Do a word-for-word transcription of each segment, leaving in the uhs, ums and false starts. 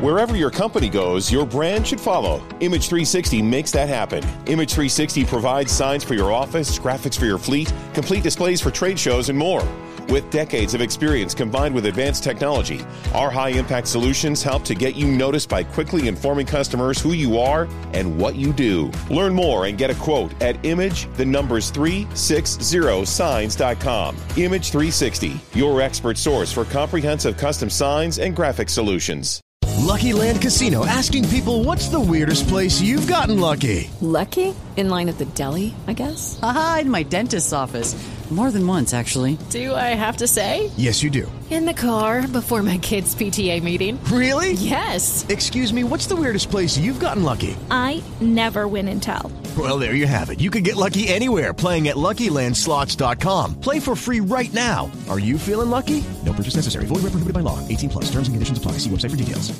Wherever your company goes, your brand should follow. Image three sixty makes that happen. Image three sixty provides signs for your office, graphics for your fleet, complete displays for trade shows, and more. With decades of experience combined with advanced technology, our high-impact solutions help to get you noticed by quickly informing customers who you are and what you do. Learn more and get a quote at image, the numbers three sixty signs dot com. Image three sixty, your expert source for comprehensive custom signs and graphic solutions. Lucky Land Casino, asking people, what's the weirdest place you've gotten lucky? Lucky? In line at the deli, I guess? Aha, in my dentist's office. More than once, actually. Do I have to say? Yes, you do. In the car before my kids' P T A meeting. Really? Yes. Excuse me, what's the weirdest place you've gotten lucky? I never win and tell. Well, there you have it. You can get lucky anywhere, playing at Lucky Land Slots dot com. Play for free right now. Are you feeling lucky? No purchase necessary. Void where prohibited by law. eighteen plus. Terms and conditions apply. See website for details.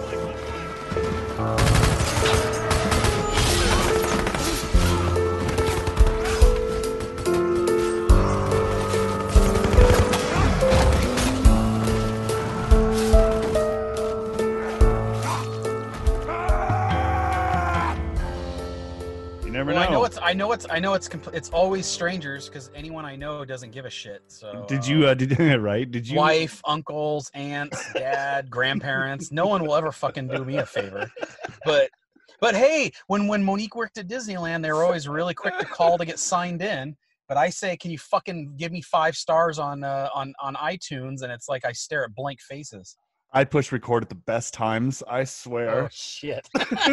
Never well, know. I know it's I know it's I know it's compl- it's always strangers because anyone I know doesn't give a shit. So did you uh, did right? Did you wife, uncles, aunts, dad, grandparents? No one will ever fucking do me a favor. But but hey, when when Monique worked at Disneyland, they were always really quick to call to get signed in. But I say, can you fucking give me five stars on uh, on on iTunes? And it's like I stare at blank faces. I push record at the best times, I swear. Oh, shit.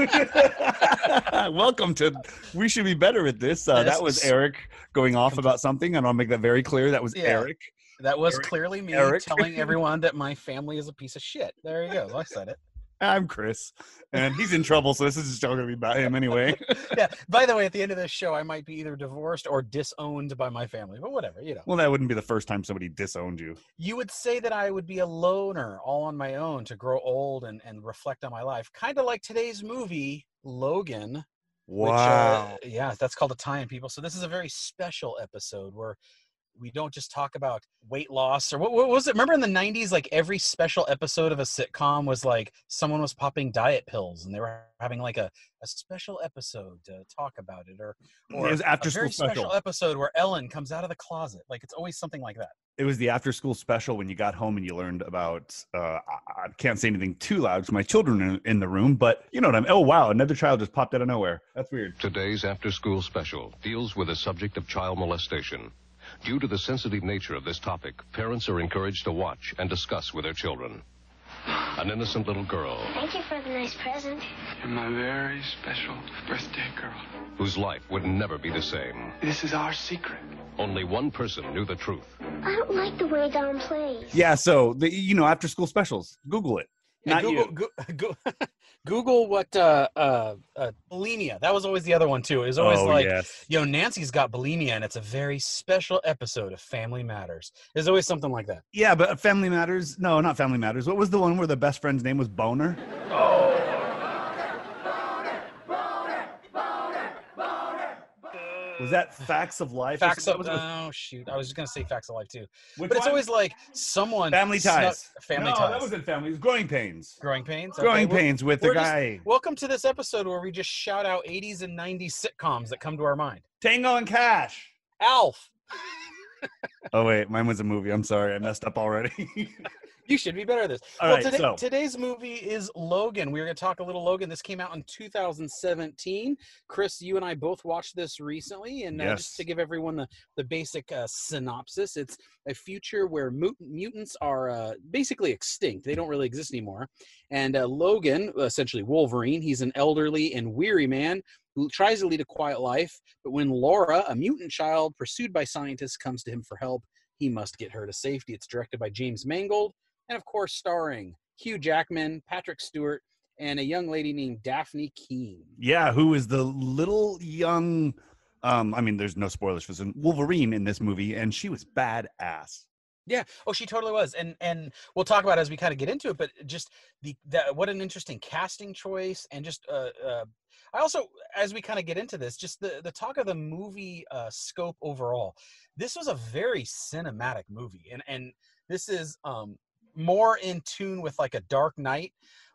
Welcome to We Should Be Better at This. Uh, that was Eric going off about something, and I'll make that very clear. That was yeah, Eric. That was Eric. clearly me Eric. telling everyone that my family is a piece of shit. There you go. I said it. I'm Chris, and he's in trouble, so this is just all going to be about him anyway. Yeah. By the way, at the end of this show, I might be either divorced or disowned by my family, but whatever, you know. Well, that wouldn't be the first time somebody disowned you. You would say that I would be a loner all on my own to grow old and, and reflect on my life. Kind of like today's movie, Logan. Wow. Which, uh, yeah, that's called a tie-in, people. So this is a very special episode where we don't just talk about weight loss or what, what was it? Remember in the nineties, like every special episode of a sitcom was like someone was popping diet pills and they were having like a, a special episode to talk about it, or, or it was after a school very special. special episode where Ellen comes out of the closet. Like it's always something like that. It was the after school special when you got home and you learned about, uh, I, I can't say anything too loud because my children are in the room, but you know what I mean? Oh, wow. Another child just popped out of nowhere. That's weird. Today's after school special deals with the subject of child molestation. Due to the sensitive nature of this topic, parents are encouraged to watch and discuss with their children. An innocent little girl. Thank you for the nice present. You're my very special birthday girl. Whose life would never be the same. This is our secret. Only one person knew the truth. I don't like the way Don plays. Yeah, so, the, you know, after school specials, Google it. Yeah, Not Google, you. Go, go, Google what uh, uh, uh, bulimia. That was always the other one too. It was always Oh, like, yes. yo, Nancy's got bulimia, and it's a very special episode of Family Matters. There's always something like that. Yeah, but Family Matters. No, not Family Matters. What was the one where the best friend's name was Boner? Oh. Was that Facts of Life? Facts of What was it? oh shoot! I was just gonna say Facts of Life too, Which but it's one? always like someone Family snuck- Ties. Family no, Ties. that wasn't Family. It was Growing Pains. Growing Pains. Growing we're- Pains with the we're just- guy. welcome to this episode where we just shout out eighties and nineties sitcoms that come to our mind. Tango and Cash. Alf. Oh wait, mine was a movie. I'm sorry, I messed up already. You should be better at this. All well, right, today, so- today's movie is Logan. We're going to talk a little Logan. This came out in two thousand seventeen. Chris, you and I both watched this recently. And uh, Yes. just to give everyone the, the basic uh, synopsis, it's a future where mut- mutants are uh, basically extinct. They don't really exist anymore. And uh, Logan, essentially Wolverine, he's an elderly and weary man who tries to lead a quiet life. But when Laura, a mutant child pursued by scientists, comes to him for help, he must get her to safety. It's directed by James Mangold. And, of course, starring Hugh Jackman, Patrick Stewart, and a young lady named Daphne Keane. Yeah, who is the little young, um, I mean, there's no spoilers for this, Wolverine in this movie, and she was badass. Yeah. Oh, she totally was. And and we'll talk about it as we kind of get into it, but just the that what an interesting casting choice. And just uh, uh I also, as we kind of get into this, just the, the talk of the movie uh, scope overall. This was a very cinematic movie. And, and this is um more in tune with like a Dark Knight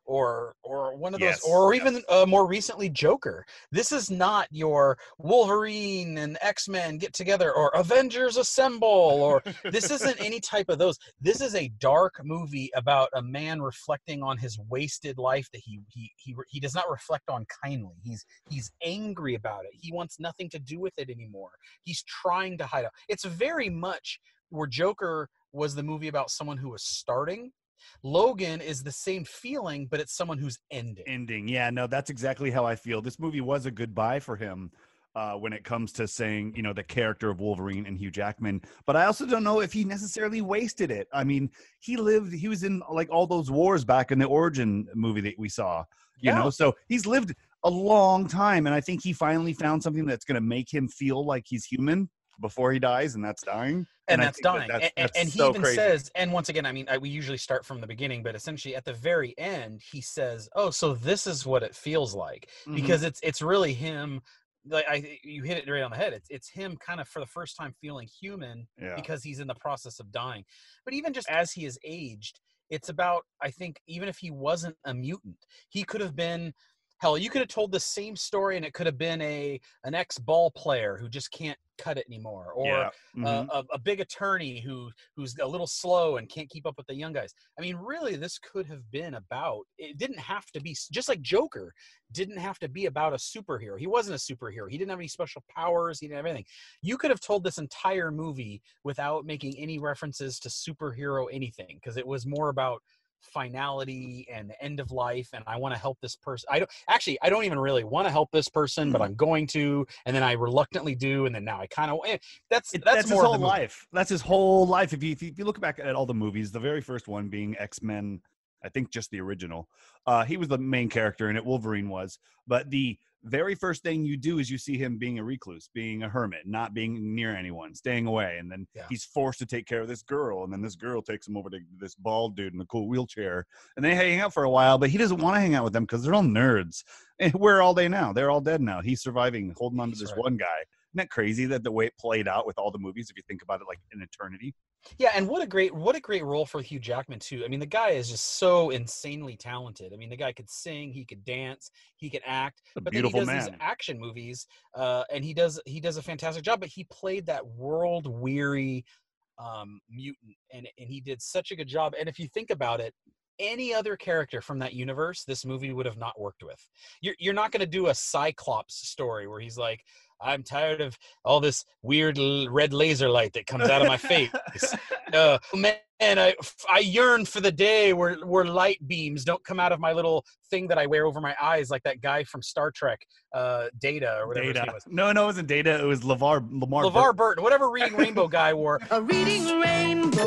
or or one of Yes, those, or yes. even uh, more recently Joker. This is not your Wolverine and X-Men get together or Avengers Assemble, or this isn't any type of those. This is a dark movie about a man reflecting on his wasted life that he he he he does not reflect on kindly. He's he's angry about it. He wants nothing to do with it anymore. He's trying to hide out. It's very much where Joker was the movie about someone who was starting. Logan is the same feeling, but it's someone who's ending. Ending. Yeah, no, that's exactly how I feel. This movie was a goodbye for him uh, when it comes to saying, you know, the character of Wolverine and Hugh Jackman. But I also don't know if he necessarily wasted it. I mean, he lived, he was in like all those wars back in the Origin movie that we saw, you Yeah. know, so he's lived a long time. And I think he finally found something that's going to make him feel like he's human before he dies, and that's dying. And, I that's think that dying. that's- and, and, that's and he so even crazy. says, and once again, I mean, I, we usually start from the beginning, but essentially at the very end, he says, "Oh, so this is what it feels like," Mhm. because it's it's really him. Like I, you hit it right on the head. It's it's him kind of for the first time feeling human Yeah. because he's in the process of dying. But even just as he is aged, it's about, I think, even if he wasn't a mutant, he could have been. Hell, you could have told the same story, and it could have been a an ex ball player who just can't cut it anymore, or Yeah. uh, Mhm. a, a big attorney who who's a little slow and can't keep up with the young guys. I mean, really, this could have been about. It didn't have to be just like Joker. Didn't have to be about a superhero. He wasn't a superhero. He didn't have any special powers. He didn't have anything. You could have told this entire movie without making any references to superhero anything, because it was more about finality and the end of life, and I want to help this person. I don't actually I don't even really want to help this person, but I'm going to, and then I reluctantly do, and then now I kind of eh, that's It- that's, that's his more whole of the movie. life. That's his whole life. If you, if you if you look back at all the movies, the very first one being X-Men, I think just the original, uh, he was the main character in it. Wolverine was, but the very first thing you do is you see him being a recluse, being a hermit, not being near anyone, staying away, and then Yeah. he's forced to take care of this girl, and then this girl takes him over to this bald dude in a cool wheelchair, and they hang out for a while, but he doesn't want to hang out with them because they're all nerds. And where are they now? They're all dead now. He's surviving, holding on to He's this right. one guy. Isn't that crazy that the way it played out with all the movies, if you think about it, like an eternity? Yeah, and what a great what a great role for Hugh Jackman too. I mean, the guy is just so insanely talented. I mean, the guy could sing, he could dance, he could act. A But then he beautiful does man. these action movies, uh, and he does he does a fantastic job. But he played that world weary um, mutant, and and he did such a good job. And if you think about it, any other character from that universe, this movie would have not worked with. You're you're not going to do a Cyclops story where he's like, "I'm tired of all this weird l- red laser light that comes out of my face. Uh, man, I I yearn for the day where where light beams don't come out of my little thing that I wear over my eyes, like that guy from Star Trek, uh, Data or whatever his Data. name was." No, no, it wasn't Data. It was LeVar. Lamar. LeVar Burton. Burton, whatever Reading Rainbow guy wore. A reading rainbow.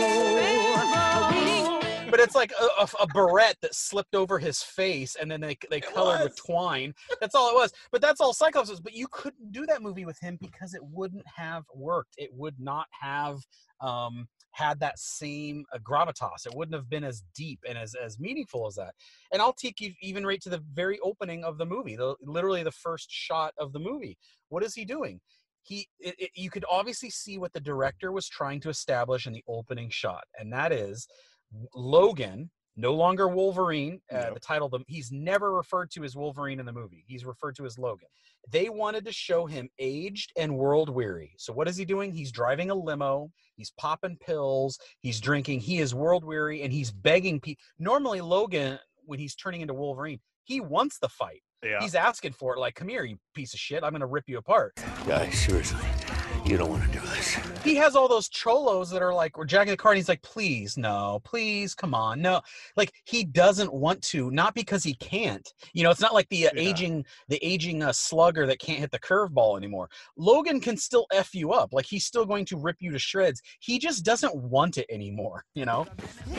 A reading But it's like a, a, a barrette that slipped over his face, and then they they colored with twine. That's all it was. But that's all Cyclops was. But you couldn't do that movie with him because it wouldn't have worked. It would not have um, had that same uh, gravitas. It wouldn't have been as deep and as as meaningful as that. And I'll take you even right to the very opening of the movie, the literally the first shot of the movie. What is he doing? He, it, it, you could obviously see what the director was trying to establish in the opening shot, and that is Logan, no longer Wolverine. Uh, Yep. The title, the, he's never referred to as Wolverine in the movie. He's referred to as Logan. They wanted to show him aged and world weary. So what is he doing? He's driving a limo. He's popping pills. He's drinking. He is world weary, and he's begging people. Normally, Logan, when he's turning into Wolverine, he wants the fight. Yeah. He's asking for it, like, "Come here, you piece of shit. I'm going to rip you apart." Guys, seriously, you don't want to do this. He has all those cholos that are like, we're jacking the car, and he's like, "Please, no, please, come on, no." Like, he doesn't want to, not because he can't. You know, it's not like the uh, Yeah. aging, the aging uh, slugger that can't hit the curveball anymore. Logan can still F you up. Like, he's still going to rip you to shreds. He just doesn't want it anymore, you know?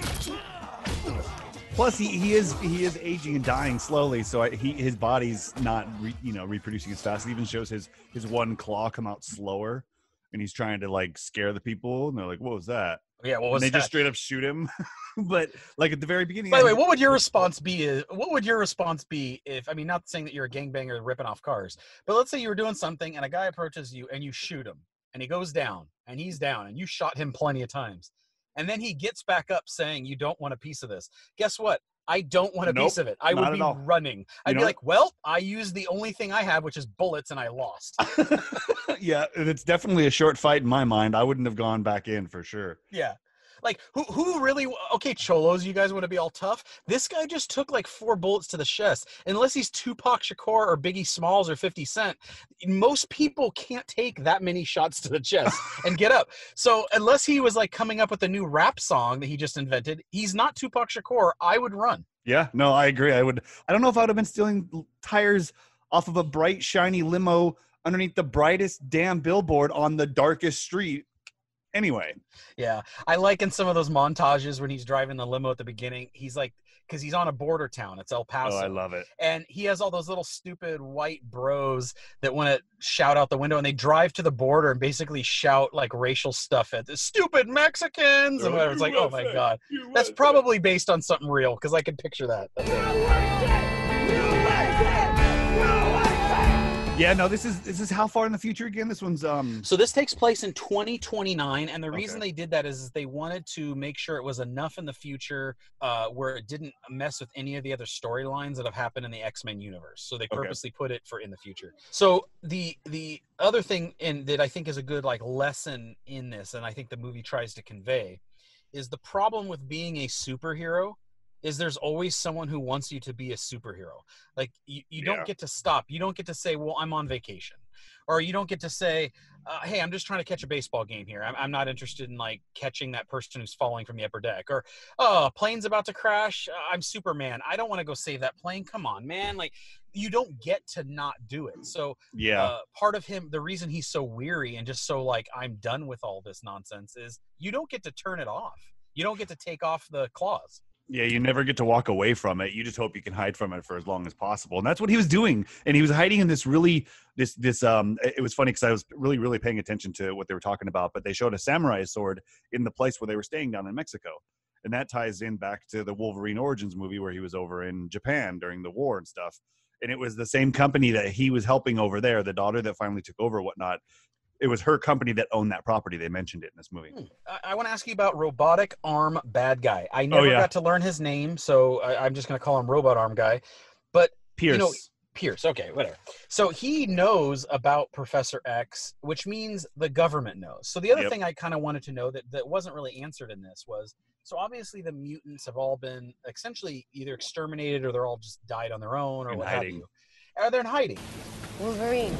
Plus, he, he is he is aging and dying slowly, so I, he his body's not re, you know reproducing as fast. It even shows his his one claw come out slower, and he's trying to like scare the people, and they're like, "What was that?" Yeah, what And was they that? just straight up shoot him. But like at the very beginning, By the way, I- what would your response be? Is, what would your response be if, I mean, not saying that you're a gangbanger ripping off cars, but let's say you were doing something and a guy approaches you and you shoot him and he goes down and he's down and you shot him plenty of times. And then he gets back up saying, "You don't want a piece of this." Guess what? I don't want a Nope, piece of it. I not would at be all. running. I'd You be know like, well, I used the only thing I have, which is bullets, and I lost. Yeah, and it's definitely a short fight in my mind. I wouldn't have gone back in for sure. Yeah. Like, who who really, okay, Cholos, you guys want to be all tough? This guy just took like four bullets to the chest. Unless he's Tupac Shakur or Biggie Smalls or fifty Cent, most people can't take that many shots to the chest and get up. So unless he was like coming up with a new rap song that he just invented, he's not Tupac Shakur. I would run. Yeah, no, I agree. I would. I don't know if I would have been stealing tires off of a bright, shiny limo underneath the brightest damn billboard on the darkest street. Anyway. Yeah, I like in some of those montages when he's driving the limo at the beginning, he's like, because he's on a border town, it's El Paso. Oh, I love it. And he has all those little stupid white bros that want to shout out the window, and they drive to the border and basically shout like racial stuff at the stupid Mexicans and whatever. It's like, oh my God. That's probably based on something real, because I can picture that. Yeah, no, this is this is how far in the future again? This one's um So this takes place in twenty twenty-nine, and the reason Okay. they did that is they wanted to make sure it was enough in the future uh, where it didn't mess with any of the other storylines that have happened in the X-Men universe. So they Okay. purposely put it for in the future. So the the other thing in that I think is a good like lesson in this, and I think the movie tries to convey, is the problem with being a superhero is there's always someone who wants you to be a superhero. Like you, you Yeah. don't get to stop. You don't get to say, well, I'm on vacation. Or you don't get to say, uh, hey, I'm just trying to catch a baseball game here. I'm, I'm not interested in like catching that person who's falling from the upper deck. Or, oh, a plane's about to crash. Uh, I'm Superman. I don't want to go save that plane. Come on, man. Like you don't get to not do it. So Yeah. uh, part of him, the reason he's so weary and just so like, I'm done with all this nonsense is you don't get to turn it off. You don't get to take off the claws. Yeah, you never get to walk away from it. You just hope you can hide from it for as long as possible. And that's what he was doing. And he was hiding in this really, this, this, um, it was funny because I was really, really paying attention to what they were talking about, but they showed a samurai sword in the place where they were staying down in Mexico. And that ties in back to the Wolverine Origins movie where he was over in Japan during the war and stuff. And it was the same company that he was helping over there, the daughter that finally took over, whatnot. It was her company that owned that property. They mentioned it in this movie. Hmm. I, I want to ask you about Robotic Arm Bad Guy. I never Oh, yeah. got to learn his name, so I, I'm just going to call him Robot Arm Guy. But Pierce. you know, Pierce. Okay, whatever. So he knows about Professor X, which means the government knows. So the other Yep. thing I kind of wanted to know that, that wasn't really answered in this was, so obviously the mutants have all been essentially either exterminated or they're all just died on their own or In what hiding. have you. Are they in hiding? Wolverine.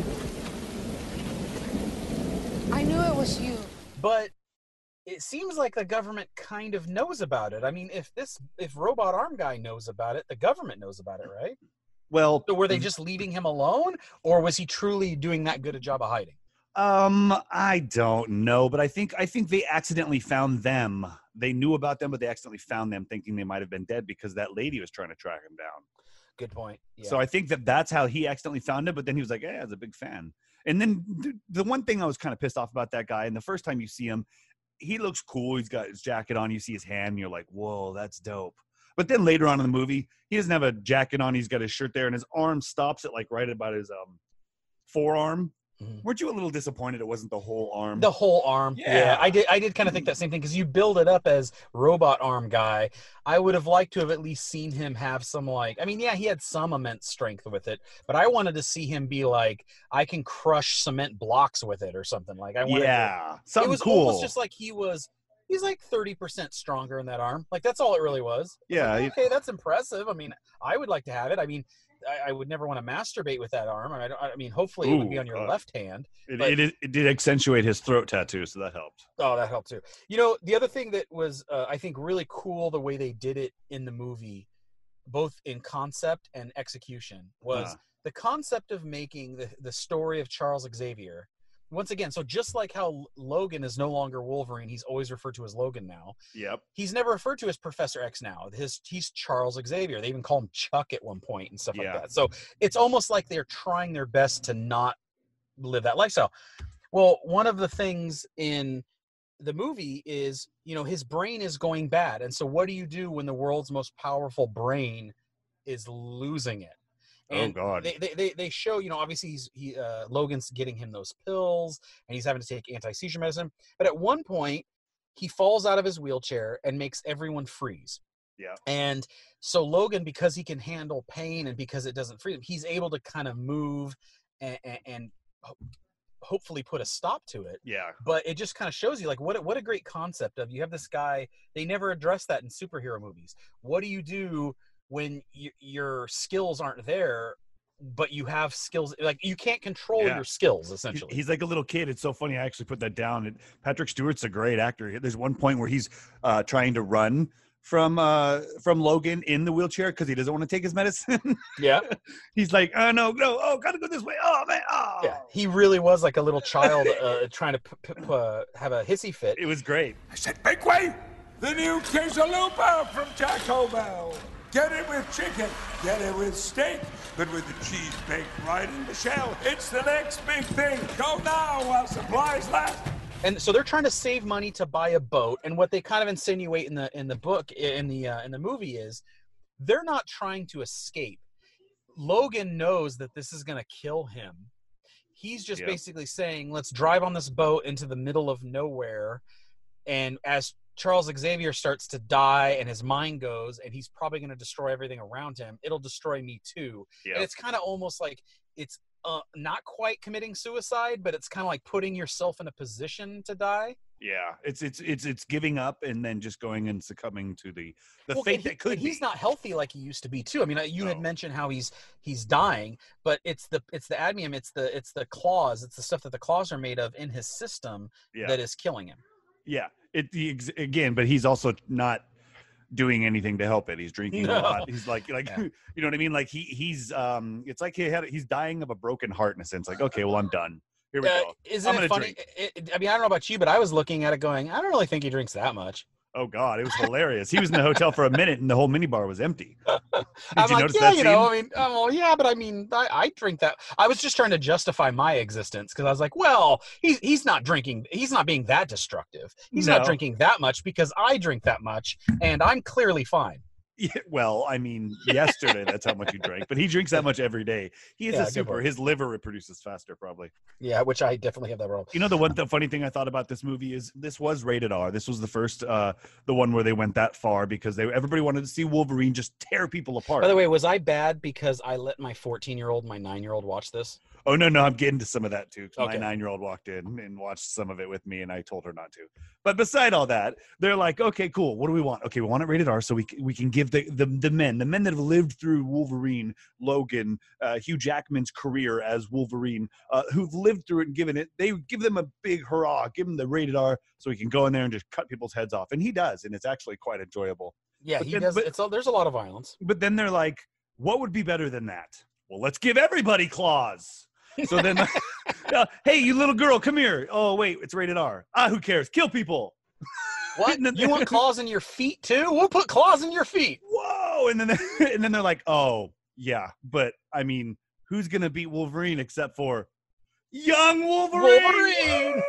I knew it was you. But it seems like the government kind of knows about it. I mean, if this, if Robot Arm Guy knows about it, the government knows about it, right? Well, So were they just leaving him alone, or was he truly doing that good a job of hiding? Um, I don't know, but I think I think they accidentally found them. They knew about them, but they accidentally found them, thinking they might have been dead because that lady was trying to track him down. Good point. Yeah. So I think that that's how he accidentally found it. But then he was like, "Yeah, I was a big fan." And then th- the one thing I was kind of pissed off about that guy, and the first time you see him, he looks cool. He's got his jacket on. You see his hand, and you're like, "Whoa, that's dope." But then later on in the movie, he doesn't have a jacket on. He's got his shirt there, and his arm stops at like right about his um forearm. Mhm. Weren't you a little disappointed it wasn't the whole arm? The whole arm. Yeah. Yeah, I did. I did kind of think that same thing because you build it up as Robot Arm Guy. I would have liked to have at least seen him have some like. I mean, yeah, he had some immense strength with it, but I wanted to see him be like, I can crush cement blocks with it or something. Like I wanted. yeah, To, something it was cool. almost just like he was. He's like thirty percent stronger in that arm. Like that's all it really was. I was Yeah, like, he- okay, that's impressive. I mean, I would like to have it. I mean. I, I would never want to masturbate with that arm. I, don't- I mean, hopefully it would be Ooh, on your God. left hand. It, but- it, it, it did accentuate his throat tattoo, so that helped. Oh, that helped too. You know, the other thing that was, uh, I think, really cool the way they did it in the movie, both in concept and execution, was Uh-huh. the concept of making the, the story of Charles Xavier. Once again, so just like how Logan is no longer Wolverine, he's always referred to as Logan now. Yep. He's never referred to as Professor X now. His he's Charles Xavier. They even call him Chuck at one point and stuff Yeah. like that. So it's almost like they're trying their best to not live that lifestyle. Well, one of the things in the movie is, you know, his brain is going bad. And so what do you do when the world's most powerful brain is losing it? And Oh, God. They, they, they, they show, you know, obviously he's, he, uh, Logan's getting him those pills and he's having to take anti-seizure medicine. But at one point, he falls out of his wheelchair and makes everyone freeze. Yeah. And so Logan, because he can handle pain and because it doesn't free him, he's able to kind of move and, and, and hopefully put a stop to it. Yeah. But it just kind of shows you like what what a great concept of you have this guy. They never address that in superhero movies. What do you do when you, your skills aren't there, but you have skills? Like you can't control Yeah. your skills essentially. He's like a little kid. It's so funny. I actually put that down. And Patrick Stewart's a great actor. There's one point where he's uh, trying to run from uh from Logan in the wheelchair because he doesn't want to take his medicine. Yeah. He's like, oh no, no, oh, gotta go this way. Oh man, oh. Yeah, he really was like a little child uh, trying to p- p- uh, have a hissy fit. It was great. I said, make way! The new quesalupa from Taco Bell. Get it with chicken, get it with steak, but with the cheese baked right in the shell. It's the next big thing. Go now while supplies last. And so they're trying to save money to buy a boat. And what they kind of insinuate in the in the book in the uh, in the movie is they're not trying to escape. Logan knows that this is going to kill him. He's just Yep. basically saying, let's drive on this boat into the middle of nowhere. And as Charles Xavier starts to die and his mind goes and he's probably going to destroy everything around him, it'll destroy me too. Yep. And it's kind of almost like it's uh, not quite committing suicide, but it's kind of like putting yourself in a position to die. Yeah, it's it's it's it's giving up and then just going and succumbing to the the Well, fate and he- that could and be. he's not healthy like he used to be too. I mean, you had No. mentioned how he's he's dying, but it's the it's the adamantium, it's the it's the claws, it's the stuff that the claws are made of in his system Yeah. that is killing him. Yeah, it the ex- again, but he's also not doing anything to help it. He's drinking No. a lot. He's like like Yeah. you know what I mean? Like he he's um it's like he had he's dying of a broken heart in a sense. Like, okay, well I'm done. Here we Uh, go. isn't I'm it gonna funny? drink. It, it- I mean, I don't know about you, but I was looking at it going, I don't really think he drinks that much. Oh God, it was hilarious. He was in the hotel for a minute and the whole minibar was empty. Did I'm you like, notice yeah, that you know, scene? I mean, oh, well, yeah, but I mean, I, I drink that. I was just trying to justify my existence because I was like, well, he's he's not drinking, he's not being that destructive. He's not No. drinking that much because I drink that much, and I'm clearly fine. Yeah, well, I mean, yesterday that's how much he drank, but he drinks that much every day. He is Yeah, a good super. point. His liver reproduces faster, probably. Yeah, which I definitely have that problem. You know, the one the funny thing I thought about this movie is this was rated R. This was the first, uh, the one where they went that far because they everybody wanted to see Wolverine just tear people apart. By the way, was I bad because I let my fourteen-year-old, my nine-year-old watch this? Oh no, no, I'm getting to some of that too. 'Cause Okay. My nine-year-old walked in and watched some of it with me, and I told her not to. But beside all that, they're like, okay, cool. What do we want? Okay, we want it rated R, so we c- we can give the the, the men, the men that have lived through Wolverine, Logan, uh, Hugh Jackman's career as Wolverine, uh, who've lived through it and given it. They give them a big hurrah, give them the rated R, so he can go in there and just cut people's heads off, and he does, and it's actually quite enjoyable. Yeah, But he then- does. but- It's a, there's a lot of violence. But then they're like, what would be better than that? Well, let's give everybody claws. So then, uh, hey, you little girl, come here. Oh, wait, it's rated R. Ah, who cares? Kill people. What? And then- You want claws in your feet too? We'll put claws in your feet. Whoa. And then, they- and then they're like, oh, yeah. But, I mean, who's going to beat Wolverine except for young Wolverine? Wolverine!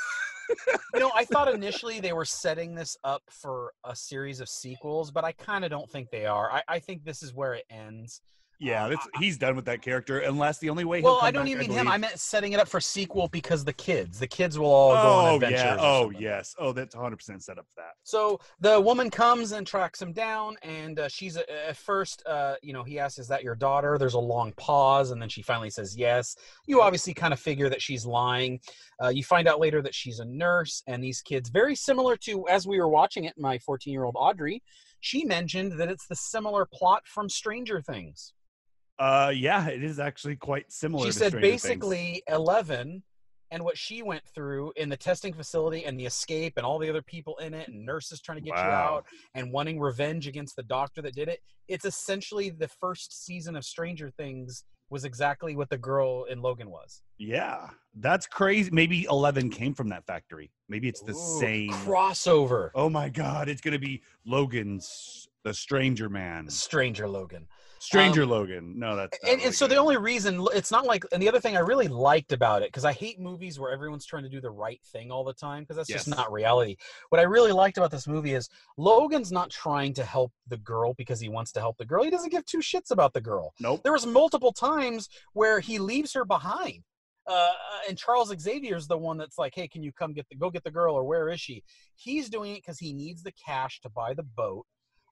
You know, I thought initially they were setting this up for a series of sequels, but I kind of don't think they are. I, I think this is where it ends. Yeah, that's, he's done with that character, unless the only way he'll Well, come I don't back, even mean him. believe- I meant setting it up for sequel because the kids. The kids will all go on Oh, adventures. yeah. or Oh, something. yes. Oh, that's one hundred percent set up for that. So the woman comes and tracks him down, and uh, she's uh, at first, uh, you know, he asks, "Is that your daughter?" There's a long pause, and then she finally says yes. You obviously kind of figure that she's lying. Uh, you find out later that she's a nurse, and these kids, very similar to as we were watching it, my fourteen-year-old Audrey, she mentioned that it's the similar plot from Stranger Things. Uh, yeah, it is actually quite similar. She to said Stranger Things. basically eleven and what she went through in the testing facility and the escape and all the other people in it and nurses trying to get you Wow. out and wanting revenge against the doctor that did it. It's essentially the first season of Stranger Things was exactly what the girl in Logan was. Yeah, that's crazy. Maybe eleven came from that factory. Maybe it's the Ooh, same crossover. Oh my God, it's gonna be Logan's the Stranger Man, Stranger Logan. Stranger Um, Logan. No, that's not And, really and so good. the only reason it's not like, and the other thing I really liked about it, because I hate movies where everyone's trying to do the right thing all the time, because that's just Yes. not reality. What I really liked about this movie is Logan's not trying to help the girl because he wants to help the girl. He doesn't give two shits about the girl. Nope. There was multiple times where he leaves her behind. Uh, and Charles Xavier's the one that's like, hey, can you come get the, go get the girl, or where is she? He's doing it because he needs the cash to buy the boat.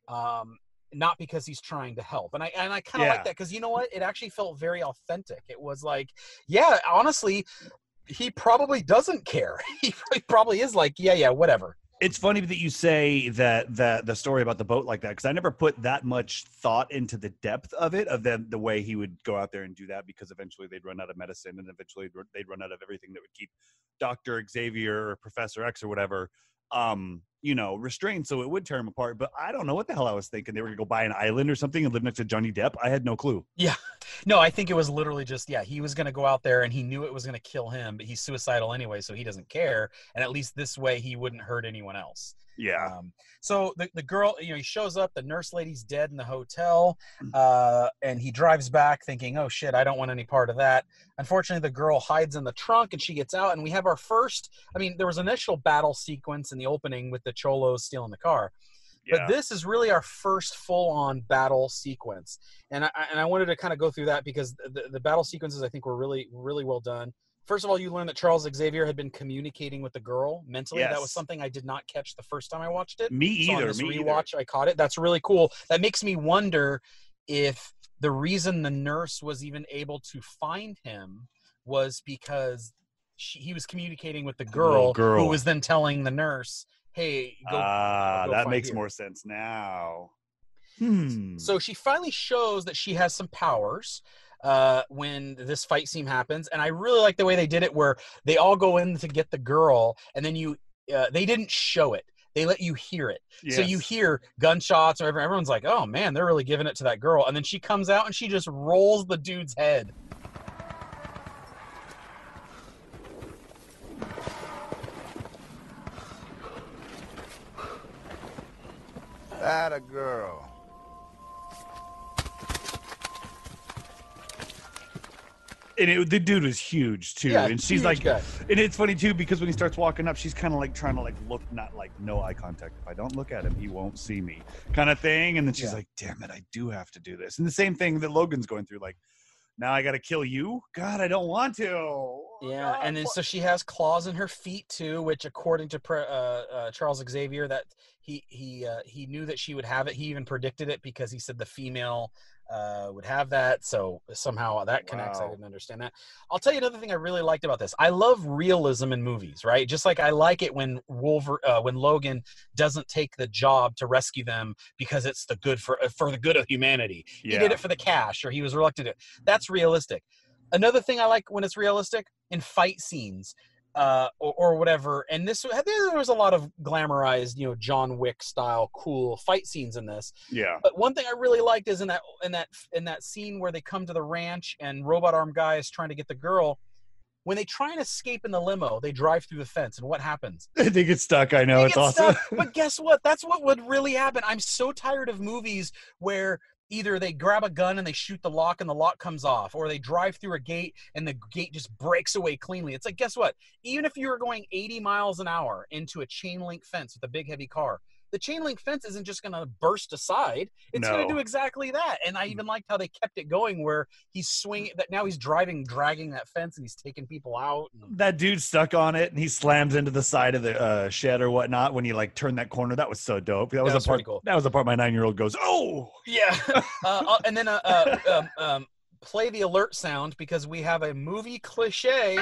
Um, not because he's trying to help. And I and I kind of Yeah. like that because you know what? It actually felt very authentic. It was like, yeah, honestly, he probably doesn't care. He probably is like, yeah, yeah, whatever. It's funny that you say that that the story about the boat like that, because I never put that much thought into the depth of it, of the, the way he would go out there and do that, because eventually they'd run out of medicine and eventually they'd run out of everything that would keep Doctor Xavier or Professor X or whatever, um, you know, restrained, so it would tear him apart. But I don't know what the hell I was thinking. They were going to go buy an island or something and live next to Johnny Depp. I had no clue. Yeah. No, I think it was literally just, yeah, he was going to go out there and he knew it was going to kill him, but he's suicidal anyway, so he doesn't care. And at least this way he wouldn't hurt anyone else. Yeah. Um, so the, the girl, you know, he shows up, the nurse lady's dead in the hotel, uh, and he drives back thinking, oh shit, I don't want any part of that. Unfortunately, the girl hides in the trunk and she gets out, and we have our first, I mean, there was an initial battle sequence in the opening with the Cholos stealing the car. Yeah. But this is really our first full-on battle sequence. And I, and I wanted to kind of go through that because the, the battle sequences, I think, were really, really well done. First of all, you learn that Charles Xavier had been communicating with the girl mentally. Yes. That was something I did not catch the first time I watched it. Me So on either. this Me rewatch, either. I caught it. That's really cool. That makes me wonder if the reason the nurse was even able to find him was because she, he was communicating with the girl, girl. who was then telling the nurse, hey, go. Ah, go that find makes here. more sense now. Hmm. So she finally shows that she has some powers uh, when this fight scene happens. And I really like the way they did it, where they all go in to get the girl, and then you, uh, they didn't show it. They let you hear it. So you Yes. hear gunshots, or everyone's like, oh man, they're really giving it to that girl. And then she comes out and she just rolls the dude's head. That a girl. And it, the dude was huge too, Yeah, and she's huge like, guy. and it's funny too because when he starts walking up, she's kind of like trying to like look, not like no eye contact. If I don't look at him, he won't see me, kind of thing. And then she's Yeah. like, "Damn it, I do have to do this." And the same thing that Logan's going through, like, now I got to kill you. God, I don't want to. Yeah, God, and then what- so she has claws in her feet too, which according to pre- uh, uh, Charles Xavier, that he he uh, he knew that she would have it. He even predicted it because he said the female uh, would have that. So somehow that connects. I Wow. didn't understand that. I'll tell you another thing I really liked about this. I love realism in movies, right? Just like I like it when Wolver- uh, when Logan doesn't take the job to rescue them because it's the good for uh, for the good of humanity. He Yeah. did it for the cash, or he was reluctant to. That's realistic. Another thing I like when it's realistic in fight scenes, uh, or, or whatever. And this, there was a lot of glamorized, you know, John Wick style cool fight scenes in this. Yeah. But one thing I really liked is in that in that in that scene where they come to the ranch and Robot Arm Guy is trying to get the girl. When they try and escape in the limo, they drive through the fence, and what happens? they get stuck. I know They it's get awesome. stuck. But guess what? That's what would really happen. I'm so tired of movies where either they grab a gun and they shoot the lock and the lock comes off, or they drive through a gate and the gate just breaks away cleanly. It's like, guess what? Even if you were going eighty miles an hour into a chain link fence with a big heavy car, the chain link fence isn't just going to burst aside. It's going No. to do exactly that. And I even liked how they kept it going where he's swinging that. Now he's driving, dragging that fence, and he's taking people out. And That dude's stuck on it, and he slams into the side of the uh, shed or whatnot when you like turn that corner. That was so dope. That was, was a part. pretty cool. That was the part my nine-year-old goes, "Oh, yeah. uh, uh, and then uh, uh, um, um, play the alert sound because we have a movie cliche.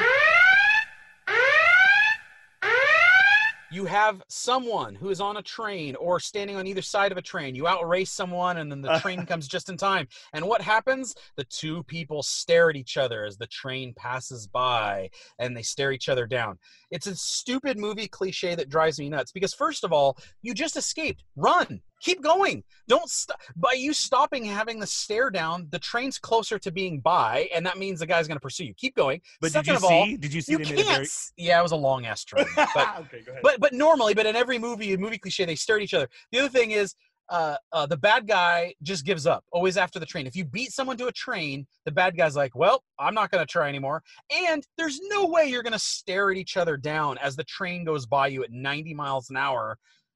You have someone who is on a train or standing on either side of a train. You outrace someone, and then the train comes just in time. And what happens? The two people stare at each other as the train passes by, and they stare each other down. It's a stupid movie cliche that drives me nuts because, first of all, you just escaped. Run. Keep going. Don't stop. By you stopping and having the stare down, the train's closer to being by, and that means the guy's going to pursue you. Keep going. But Second did you of all, see? Did you see you they made can't. a very- s- Yeah, it was a long ass train. But, okay, go ahead. but but normally, but in every movie, a movie cliche, they stare at each other. The other thing is, uh, uh, the bad guy just gives up. Always after the train. If you beat someone to a train, the bad guy's like, "Well, I'm not going to try anymore." And there's no way you're going to stare at each other down as the train goes by you at ninety miles an hour.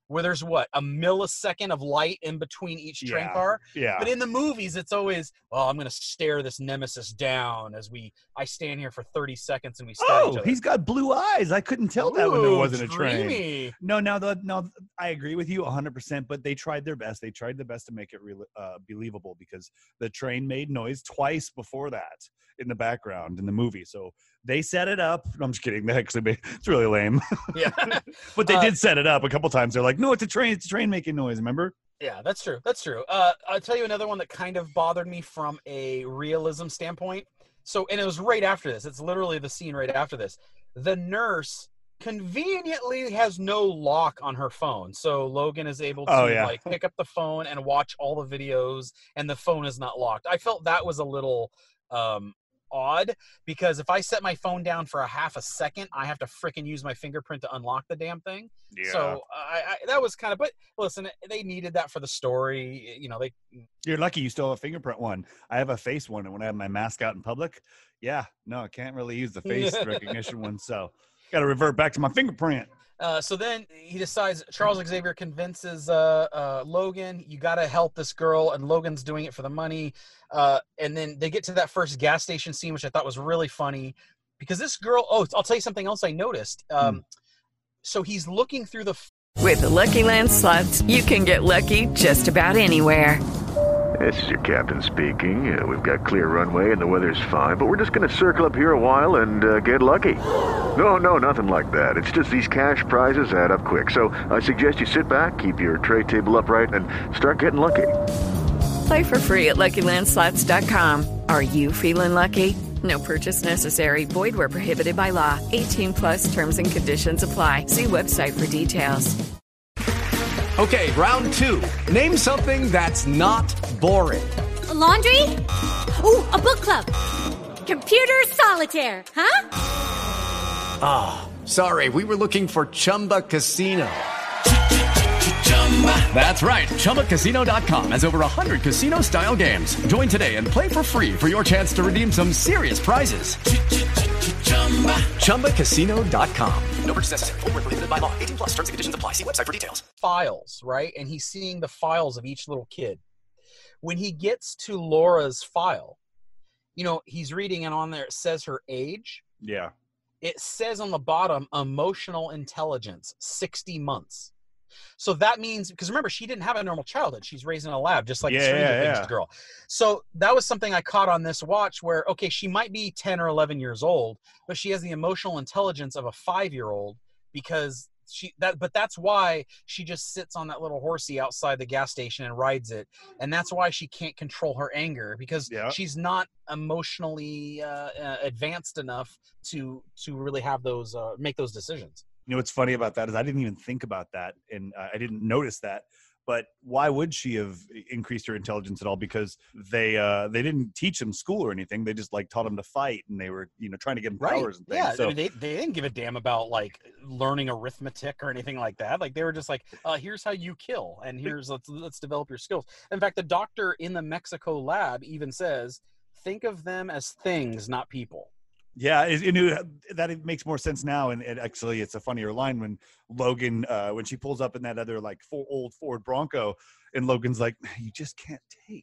where there's what, a millisecond of light in between each train Yeah, car. yeah. But in the movies, it's always, oh, I'm going to stare this nemesis down as we, I stand here for thirty seconds and we stab Oh, each other. he's got blue eyes. I couldn't tell that when there Ooh, wasn't a train. dreamy. No, now the no, I agree with you one hundred percent. But they tried their best. They tried the best to make it real, uh, believable because the train made noise twice before that in the background in the movie. So they set it up. No, I'm just kidding. They actually made, it's really lame. Yeah, but they uh, did set it up a couple times. They're like, no, it's a train. It's a train making noise. Remember? Yeah, that's true. That's true. Uh, I'll tell you another one that kind of bothered me from a realism standpoint. So, and it was right after this. It's literally the scene right after this. The nurse conveniently has no lock on her phone. So Logan is able to Oh, yeah. like pick up the phone and watch all the videos and the phone is not locked. I felt that was a little um, odd because if I set my phone down for a half a second, I have to frickin' use my fingerprint to unlock the damn thing. Yeah. So I, I that was kind of, but listen, they needed that for the story. You know, they, You're lucky you still have a fingerprint one. I have a face one, and when I have my mask out in public, yeah, no, I can't really use the face recognition one. So got to revert back to my fingerprint. Uh, so then he decides, Charles Xavier convinces uh, uh, Logan, you got to help this girl, and Logan's doing it for the money. Uh, and then they get to that first gas station scene, which I thought was really funny, because this girl, oh, I'll tell you something else I noticed. Um, hmm. So he's looking through the... With the Lucky Land Slots, you can get lucky just about anywhere. This is your captain speaking. Uh, we've got clear runway and the weather's fine, but we're just going to circle up here a while and uh, get lucky. No, no, nothing like that. It's just these cash prizes add up quick. So I suggest you sit back, keep your tray table upright, and start getting lucky. Play for free at Lucky Land Slots dot com. Are you feeling lucky? No purchase necessary. Void where prohibited by law. eighteen plus terms and conditions apply. See website for details. Okay, round two. Name something that's not boring. A laundry? Ooh, a book club. Computer solitaire, huh? Ah, oh, sorry. We were looking for Chumba Casino. That's right. Chumba Casino dot com has over one hundred casino-style games. Join today and play for free for your chance to redeem some serious prizes. Chumba Casino dot com. No purchase necessary. Void where prohibited by law. eighteen plus. Terms and conditions apply. See website for details. Files, right? And he's seeing the files of each little kid. When he gets to Laura's file, you know, he's reading, and on there it says her age. Yeah. It says on the bottom, emotional intelligence, sixty months. So that means, because remember, she didn't have a normal childhood. She's raised in a lab, just like yeah, the Stranger yeah, Things yeah. girl. So that was something I caught on this watch where, okay, she might be ten or eleven years old, but she has the emotional intelligence of a five-year-old because she that but that's why she just sits on that little horsey outside the gas station and rides it. And that's why she can't control her anger, because yeah. she's not emotionally uh, uh, advanced enough to to really have those uh, make those decisions. You know what's funny about that is I didn't even think about that, and uh, I didn't notice that. But why would she have increased her intelligence at all? Because they uh, they didn't teach him school or anything. They just like taught him to fight, and they were you know trying to give him right. powers and things. Yeah, so, I mean, they they didn't give a damn about like learning arithmetic or anything like that. Like they were just like, uh, here's how you kill, and here's let's let's develop your skills. In fact, the doctor in the Mexico lab even says, think of them as things, not people. Yeah, it, it, that it makes more sense now, and it actually it's a funnier line when Logan, uh, when she pulls up in that other like full, old Ford Bronco, and Logan's like, "You just can't take."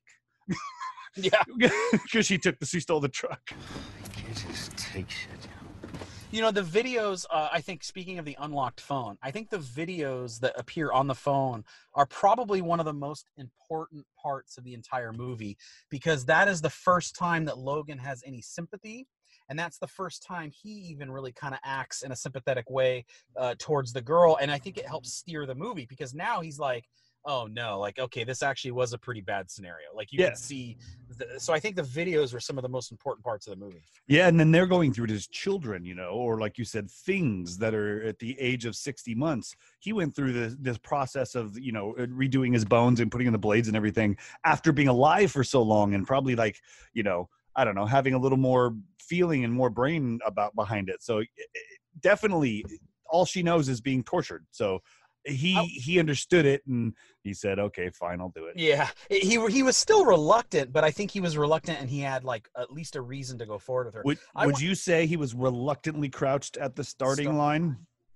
Yeah, because she took the she stole the truck. You can't just take shit. You know, the videos, uh, I think, speaking of the unlocked phone, I think the videos that appear on the phone are probably one of the most important parts of the entire movie, because that is the first time that Logan has any sympathy. And that's the first time he even really kind of acts in a sympathetic way uh, towards the girl. And I think it helps steer the movie, because now he's like, oh no, like, okay, this actually was a pretty bad scenario. Like you yeah. can see. The, so I think the videos were some of the most important parts of the movie. Yeah. And then they're going through it as children, you know, or like you said, things that are at the age of sixty months. He went through this, this process of, you know, redoing his bones and putting in the blades and everything after being alive for so long, and probably like, you know, I don't know, having a little more feeling and more brain about behind it. So definitely all she knows is being tortured. So he, oh. he understood it, and he said, okay, fine, I'll do it. Yeah. He, he was still reluctant, but I think he was reluctant and he had like at least a reason to go forward with her. Would, I would wa- you say he was reluctantly crouched at the starting Start- line?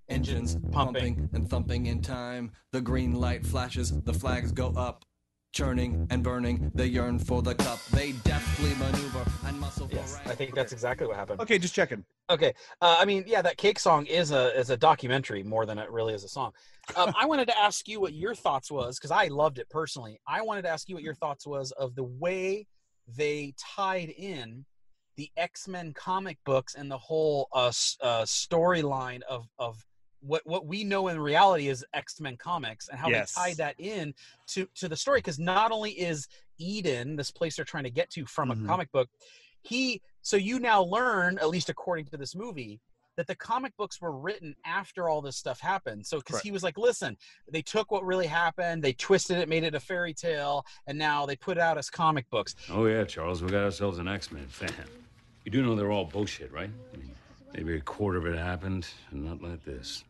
Engines pumping and thumping in time. The green light flashes, the flags go up. Churning and burning, they yearn for the cup. They deftly maneuver and muscle for Yes, rank. I think that's exactly what happened. Okay, just checking. Okay, uh, I mean, yeah, that cake song is a is a documentary more than it really is a song. Um, I wanted to ask you what your thoughts was, because I loved it personally. I wanted to ask you what your thoughts was of the way they tied in the X-Men comic books and the whole uh, uh, storyline of of what what we know in reality is X-Men comics, and how Yes. they tied that in to to the story. Because not only is Eden, this place they're trying to get to from Mhm. a comic book, he so you now learn, at least according to this movie, that the comic books were written after all this stuff happened. So because he was like, listen, they took what really happened, they twisted it, made it a fairy tale, and now they put it out as comic books. Oh, yeah, Charles, we got ourselves an X-Men fan. You do know they're all bullshit, right? I mean, maybe a quarter of it happened, and not like this.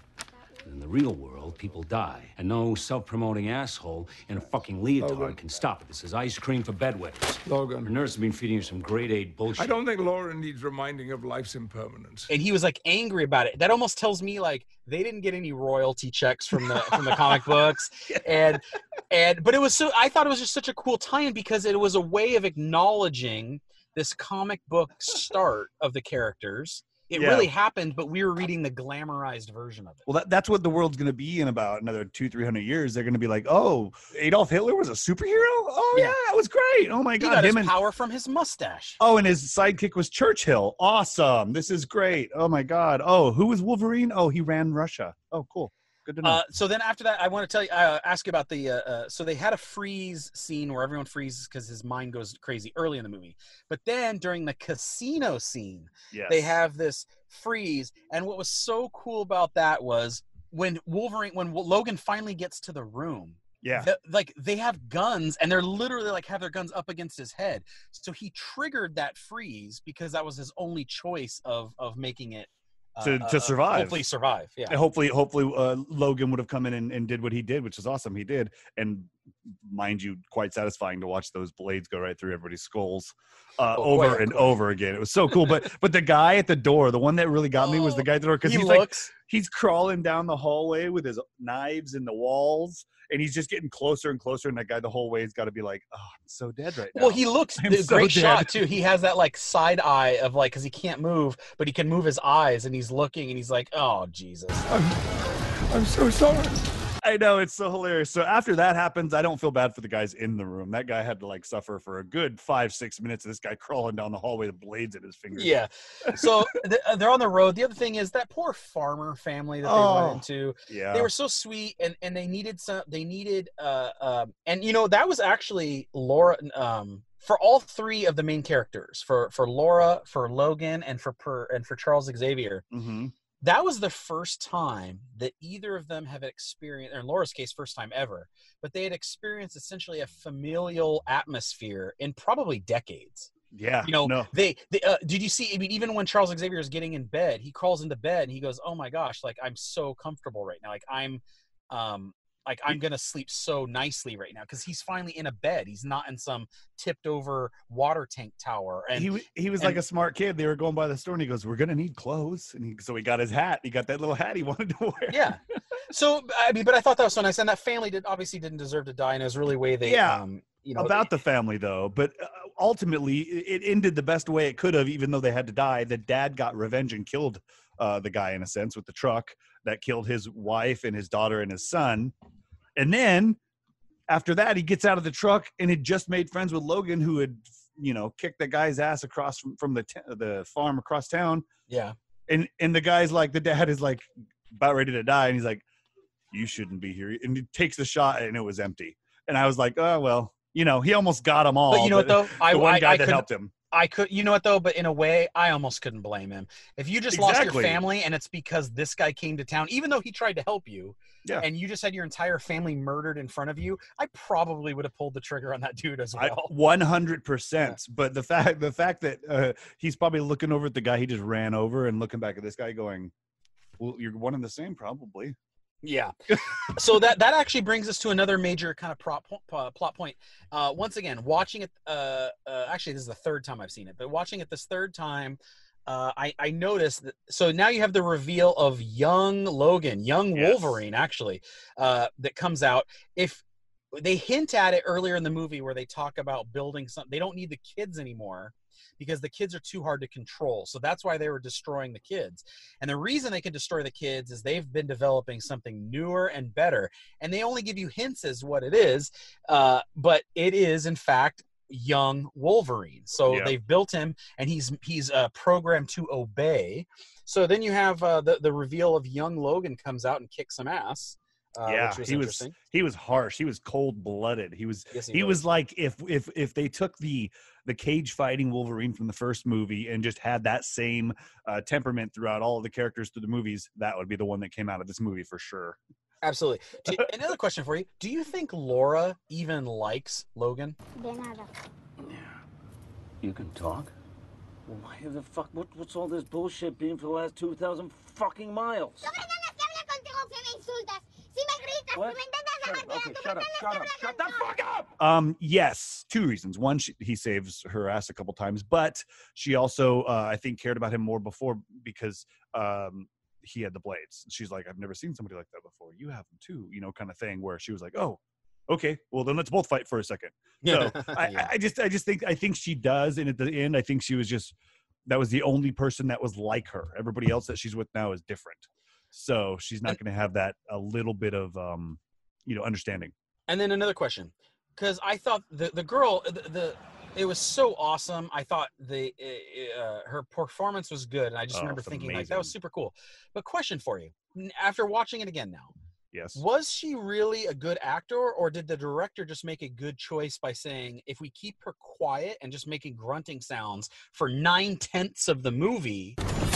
In the real world, people die, and no self-promoting asshole in a fucking leotard Logan. can stop it. This is ice cream for bedwetters. Logan. Your nurse has been feeding you some grade eight bullshit. I don't think Laura needs reminding of life's impermanence. And he was like angry about it. That almost tells me like they didn't get any royalty checks from the from the comic books. And and but it was so I thought it was just such a cool tie-in, because it was a way of acknowledging this comic book start of the characters. It Yeah. really happened, but we were reading the glamorized version of it. Well, that, that's what the world's going to be in about another two, three hundred years. They're going to be like, oh, Adolf Hitler was a superhero? Oh, yeah, that was great. Oh, my He God. got his Him and, power from his mustache. oh, and his sidekick was Churchill. Awesome. This is great. Oh, my God. Oh, who was Wolverine? Oh, he ran Russia. Oh, cool. Good to know. Uh, so then after that, I want to tell you, uh, ask you about the. Uh, uh, so they had a freeze scene where everyone freezes because his mind goes crazy early in the movie. But then during the casino scene, Yes. they have this freeze. And what was so cool about that was when Wolverine, when Logan finally gets to the room. Yeah. the- like they have guns, and they're literally like have their guns up against his head. So he triggered that freeze because that was his only choice of of making it. Uh, to, to uh, survive. hopefully survive. Yeah. And hopefully, hopefully uh, Logan would have come in and, and did what he did, which is awesome. He did. And mind you, quite satisfying to watch those blades go right through everybody's skulls uh, Oh, over quite, and quite. over again. It was so cool. But but the guy at the door, the one that really got me was the guy at the door, because He he's like, looks. he's crawling down the hallway with his knives in the walls, and he's just getting closer and closer. And that guy the whole way has got to be like, oh, I'm so dead right now. Well, he looks I'm the so great dead. shot too. He has that like side eye of like, because he can't move, but he can move his eyes, and he's looking, and he's like, "Oh Jesus!" I'm so sorry. I know, it's so hilarious. So after that happens, I don't feel bad for the guys in the room. That guy had to like suffer for a good five, six minutes of this guy crawling down the hallway with blades in his fingers. Yeah. So th- they're on the road. The other thing is that poor farmer family that they Oh, went into. yeah. They were so sweet, and and they needed some. They needed uh um and you know that was actually Laura um. For all three of the main characters, for for Laura, for Logan, and for per, and for Charles Xavier, Mm-hmm. that was the first time that either of them have experienced, or in Laura's case, first time ever, but they had experienced essentially a familial atmosphere in probably decades. Yeah. You know, no. they, they uh, did you see, I mean, even when Charles Xavier is getting in bed, he crawls into bed and he goes, oh my gosh, like I'm so comfortable right now. Like I'm, um, like I'm going to sleep so nicely right now. Cause he's finally in a bed. He's not in some tipped over water tank tower. And he w- he was and- like a smart kid. They were going by the store, and he goes, "We're gonna need clothes." And he, so he got his hat. He got that little hat he wanted to wear. Yeah. So I mean, but I thought that was so nice, and that family did obviously didn't deserve to die, and it was really way they, Yeah. um, you know, About the family though, but uh, ultimately it it ended the best way it could have, even though they had to die. The dad got revenge and killed uh, the guy in a sense with the truck that killed his wife and his daughter and his son. And then after that, he gets out of the truck and had just made friends with Logan, who had, you know, kicked the guy's ass across from, from the t- the farm across town. yeah. And and the guy's like, the dad is like about ready to die, and he's like, "You shouldn't be here." And he takes the shot, and it was empty. And I was like, "Oh well, you know, he almost got them all." But you know what though? The I one I, guy I that could, helped him. I could, you know what though? But in a way, I almost couldn't blame him. If you just lost Exactly. your family and it's because this guy came to town, even though he tried to help you, Yeah. and you just had your entire family murdered in front of you, I probably would have pulled the trigger on that dude as I, well. one hundred percent. But the fact the fact that uh, he's probably looking over at the guy he just ran over and looking back at this guy going, "Well, you're one and the same, probably." Yeah. So that that actually brings us to another major kind of prop, uh, plot point. Uh, once again, watching it. Uh, uh, actually, this is the third time I've seen it, but watching it this third time, uh, I, I noticed that. So now you have the reveal of young Logan, young Yes. Wolverine, actually, uh, that comes out. If they hint at it earlier in the movie where they talk about building something, they don't need the kids anymore because the kids are too hard to control. So that's why they were destroying the kids. And the reason they can destroy the kids is they've been developing something newer and better. And they only give you hints as what it is. Uh, but it is, in fact, young Wolverine. So Yeah. they've built him, and he's he's uh, programmed to obey. So then you have uh, the, the reveal of young Logan comes out and kicks some ass. Uh, yeah, which was he was interesting. he was harsh. He was cold blooded. He was Yes, he he was. was like if if if they took the the cage fighting Wolverine from the first movie and just had that same uh, temperament throughout all of the characters through the movies, that would be the one that came out of this movie for sure. Absolutely. Do, another question for you: do you think Laura even likes Logan? You can talk? Well, why the fuck? What, what's all this bullshit been for the last two thousand fucking miles? What? Shut up. Okay, shut up. Shut up. Shut the fuck up! Um, yes, two reasons. One, she, he saves her ass a couple times, but she also, uh, I think, cared about him more before because um, he had the blades. She's like, I've never seen somebody like that before. You have them too, you know, kind of thing. Where she was like, oh, okay, well then let's both fight for a second. So I, Yeah. I just, I just think, I think she does, and at the end, I think she was just that was the only person that was like her. Everybody else that she's with now is different, so she's not going to have that a little bit of um, you know, understanding. And then another question, because I thought the the girl, the, the it was so awesome. I thought the uh, her performance was good, and I just Oh, remember it's thinking like amazing. that was super cool. But question for you: N- after watching it again now, Yes. was she really a good actor, or did the director just make a good choice by saying if we keep her quiet and just making grunting sounds for nine tenths of the movie?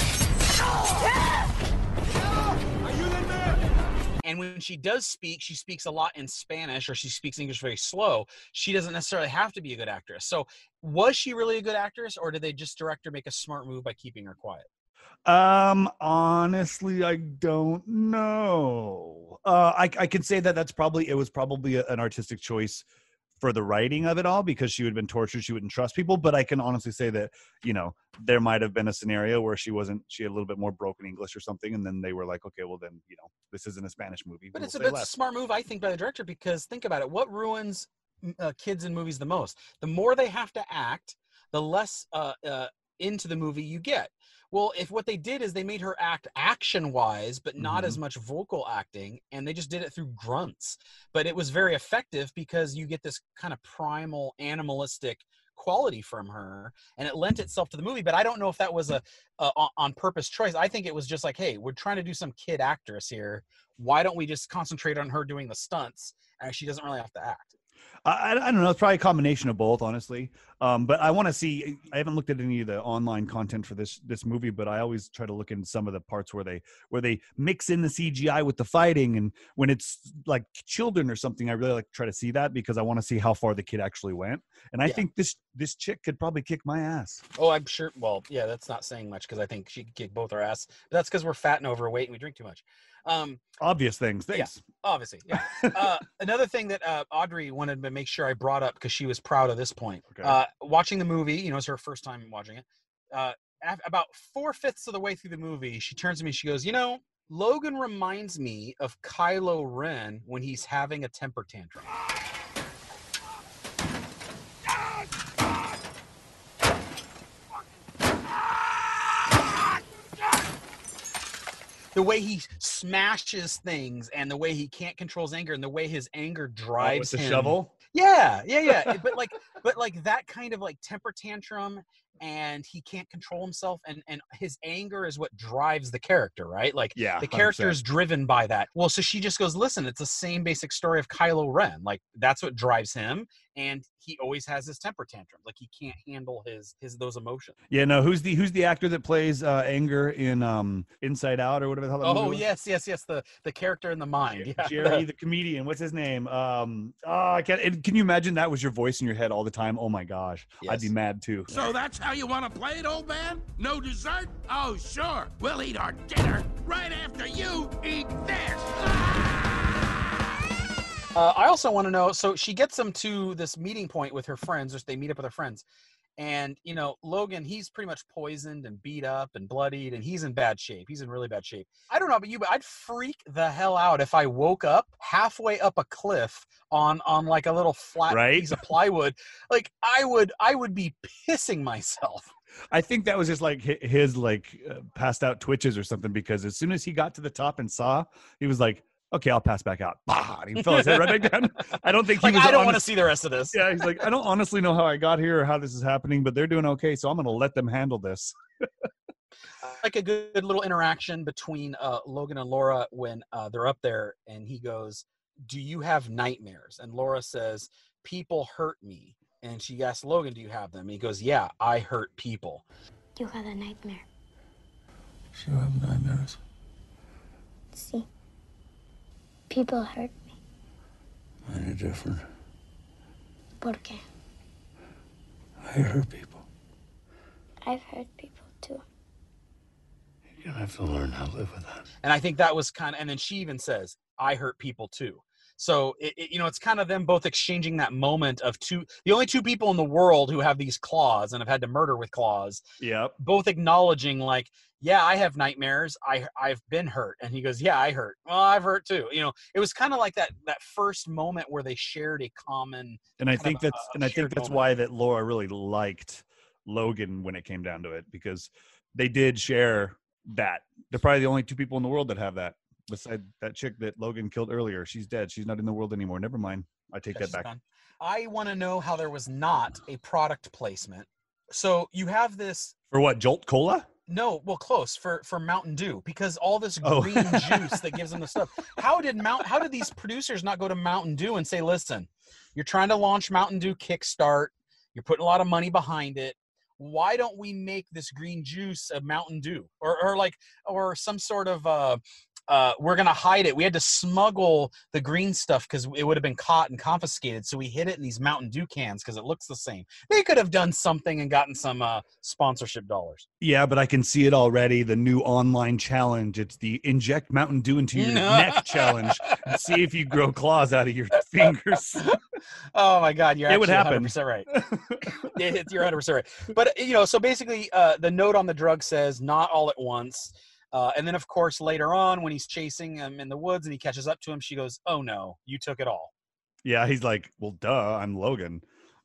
And when she does speak, she speaks a lot in Spanish, or she speaks English very slow. She doesn't necessarily have to be a good actress. So was she really a good actress, or did they just director make a smart move by keeping her quiet? Um, honestly, I don't know. Uh, I I can say that that's probably it was probably a, an artistic choice for the writing of it all because she would have been tortured. She wouldn't trust people. But I can honestly say that, you know, there might have been a scenario where she wasn't, she had a little bit more broken English or something. And then they were like, okay, well then, you know, this isn't a Spanish movie. But We'll it's a say bit less. smart move, I think, by the director, because think about it. What ruins uh, kids in movies the most? The more they have to act, the less uh, uh, into the movie you get. Well, if what they did is they made her act action-wise, but not Mhm. as much vocal acting, and they just did it through grunts. But it was very effective because you get this kind of primal, animalistic quality from her, and it lent itself to the movie. But I don't know if that was a, a on purpose choice. I think it was just like, hey, we're trying to do some kid actress here. Why don't we just concentrate on her doing the stunts, and she doesn't really have to act? I, I don't know. It's probably a combination of both, honestly. Um, but I want to see. I haven't looked at any of the online content for this this movie, but I always try to look in some of the parts where they where they mix in the C G I with the fighting, and when it's like children or something, I really like to try to see that because I want to see how far the kid actually went. And I Yeah. think this this chick could probably kick my ass. Oh, I'm sure. Well, yeah, that's not saying much because I think she could kick both our ass. But that's because we're fat and overweight and we drink too much. Um, Obvious things. Thanks. Yeah, obviously. Yeah. uh, another thing that uh, Audrey wanted to make sure I brought up because she was proud of this point. Okay. Uh, watching the movie, you know, it's her first time watching it. Uh, af- about four fifths of the way through the movie, she turns to me. She goes, "You know, Logan reminds me of Kylo Ren when he's having a temper tantrum." The way he smashes things and the way he can't control his anger and the way his anger drives Oh, with the him. shovel? Yeah, yeah, yeah. but like, but like that kind of like temper tantrum, and he can't control himself, and and his anger is what drives the character, right? Like, Yeah, the one hundred character percent. is driven by that. Well, so she just goes, "Listen, it's the same basic story of Kylo Ren. Like, that's what drives him, and he always has his temper tantrums. Like, he can't handle his his those emotions." Yeah. No. Who's the who's the actor that plays uh, anger in um, Inside Out or whatever the hell? That Oh movie was? yes, yes, yes. The the character in the mind. Yeah. Jerry, the comedian. What's his name? Um, oh, I can't. and Can you imagine that was your voice in your head all the time? Oh my gosh, I'd be Yes. mad too. So that's how you want to play it, old man? No dessert? Oh, sure. We'll eat our dinner right after you eat this. Uh, I also want to know. So she gets them to this meeting point with her friends, or they meet up with her friends, And, you know, Logan, he's pretty much poisoned and beat up and bloodied, and he's in bad shape. He's in really bad shape. I don't know about you, but I'd freak the hell out if I woke up halfway up a cliff on on like a little flat Right? piece of plywood. Like, I would I would be pissing myself. I think that was just like hi- his like uh, passed out twitches or something, because as soon as he got to the top and saw, he was like, okay, I'll pass back out. Bah! And he fell his head right back down. I don't think he Like, was I don't honest- want to see the rest of this. Yeah, he's like, I don't honestly know how I got here or how this is happening, but they're doing okay, so I'm going to let them handle this. Like a good little interaction between uh, Logan and Laura when uh, they're up there, and he goes, do you have nightmares? And Laura says, people hurt me. And she asks Logan, do you have them? And he goes, yeah, I hurt people. You had a nightmare. You have nightmares. See? People hurt me. Mine are different. ¿Por qué? I hurt people. I've hurt people too. You're gonna have to learn how to live with that. And I think that was kind of, and then she even says, I hurt people too. So, it, it, you know, it's kind of them both exchanging that moment of two, the only two people in the world who have these claws and have had to murder with claws. Yep. Both acknowledging like, yeah, I have nightmares. I, I've been hurt. And he goes, yeah, I hurt. Well, I've hurt too. You know, it was kind of like that, that first moment where they shared a common. And I think of a- that's, a and I think shared that's moment. why that Laura really liked Logan when it came down to it, because they did share that. They're probably the only two people in the world that have that. Beside that chick that Logan killed earlier. She's dead. She's not in the world anymore. Never mind. I take That's that back. fun. I want to know how there was not a product placement. So you have this. For what, Jolt Cola? No, well, close for for Mountain Dew, because all this Oh. green juice that gives them the stuff. How did Mount? How did these producers not go to Mountain Dew and say, "Listen, you're trying to launch Mountain Dew Kickstart. You're putting a lot of money behind it. Why don't we make this green juice a Mountain Dew, or or like or some sort of uh, uh, we're gonna hide it. We had to smuggle the green stuff because it would have been caught and confiscated. So we hid it in these Mountain Dew cans because it looks the same. They could have done something and gotten some uh, sponsorship dollars. Yeah, but I can see it already. The new online challenge. It's the inject Mountain Dew into your neck challenge and see if you grow claws out of your fingers. Oh my God, you're It actually would one happen. hundred percent right. It- you're one hundred percent right. But you know, so basically, uh, the note on the drug says not all at once. Uh, and then, of course, later on, when he's chasing him in the woods and he catches up to him, she goes, "Oh no, you took it all." Yeah, he's like, well, duh, I'm Logan.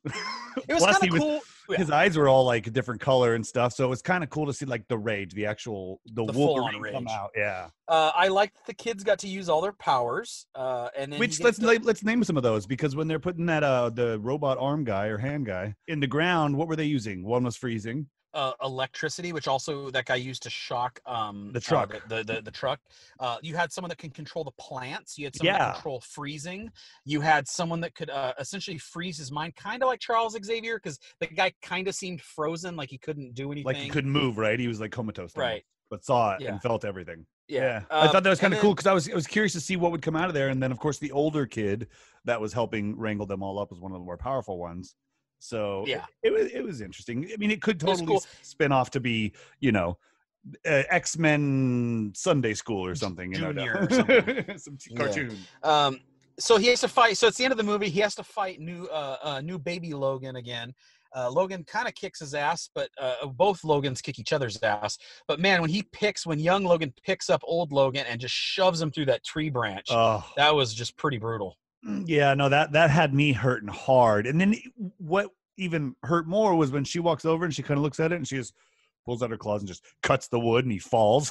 It was Plus, kind he of was- cool. Yeah. His eyes were all like a different color and stuff, so it was kind of cool to see like the rage, the actual the, The full-on Wolverine come rage. out. Yeah. Uh, I liked that the kids got to use all their powers, uh, and then Which he let's gets to- la- let's name some of those, because when they're putting that uh the robot arm guy or hand guy in the ground, what were they using? One was freezing. uh, electricity, which also that guy used to shock um, The truck. uh, the, the, the the truck. Uh, you had someone that can control the plants. You had someone Yeah. that control freezing. You had someone that could uh, essentially freeze his mind, kind of like Charles Xavier, because the guy kind of seemed frozen, like he couldn't do anything. Like he couldn't move, right? He was like comatose, almost, Right. But saw it Yeah. and felt everything. Yeah. I Um, thought that was kind and of cool then- because I was I was curious to see what would come out of there, and then of course the older kid that was helping wrangle them all up was one of the more powerful ones. So Yeah. it, it was it was interesting. I mean, it could It was totally cool. spin off to be, you know, uh, X-Men Sunday School or something, you know, Junior or something. some t- Yeah. cartoon. Um, so he has to fight. So it's the end of the movie. He has to fight new, uh, uh new baby Logan again. Uh, Logan kind of kicks his ass, but uh, both Logans kick each other's ass. But man, when he picks, when young Logan picks up old Logan and just shoves him through that tree branch, Oh. that was just pretty brutal. Yeah, no, that that had me hurting hard. And then what even hurt more was when she walks over and she kind of looks at it and she just pulls out her claws and just cuts the wood and he falls.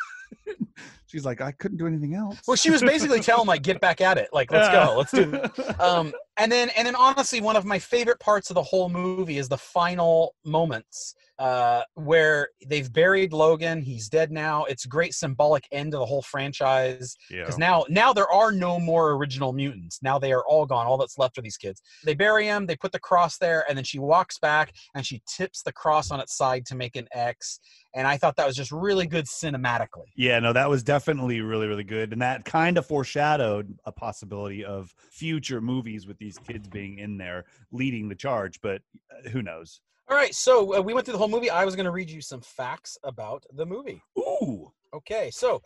She's like, I couldn't do anything else. Well, she was basically telling him, like, get back at it. Like, let's Yeah. go. Let's do it. Um, and then, and then honestly, one of my favorite parts of the whole movie is the final moments uh, where they've buried Logan. He's dead now. It's a great symbolic end to the whole franchise. Yeah. Because now, now there are no more original mutants. Now they are all gone. All that's left are these kids. They bury him. They put the cross there, and then she walks back and she tips the cross on its side to make an X. And I thought that was just really good cinematically. Yeah, no, that was definitely really, really good. And that kind of foreshadowed a possibility of future movies with these kids being in there leading the charge, but uh, who knows? All right, so uh, we went through the whole movie. I was going to read you some facts about the movie. Ooh. Okay, so